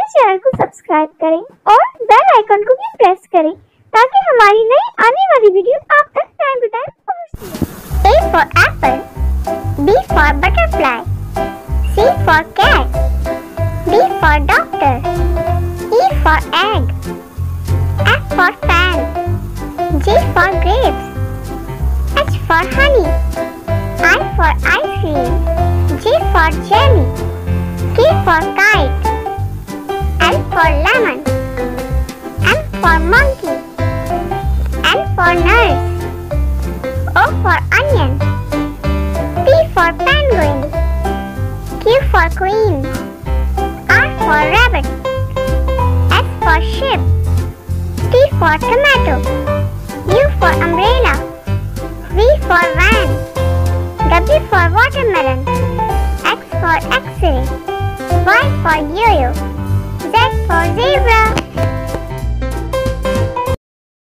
Channel को subscribe करें और बेल आइकन को भी प्रेस करें ताकि हमारी नई आने वाली वीडियो आप तक टाइम टू टाइम पहुंचती है। A for apple, B for butterfly, C for cat, D for doctor, E for egg, F for fan, G for grapes, H for honey, I for ice cream, J for jelly, K for kite, L for lemon, M for monkey, N for nurse, O for onion, P for penguin, Q for queen, R for rabbit, S for ship, T for tomato, U for umbrella, V for van, W for watermelon, X for X-ray, Y for yo-yo, Z for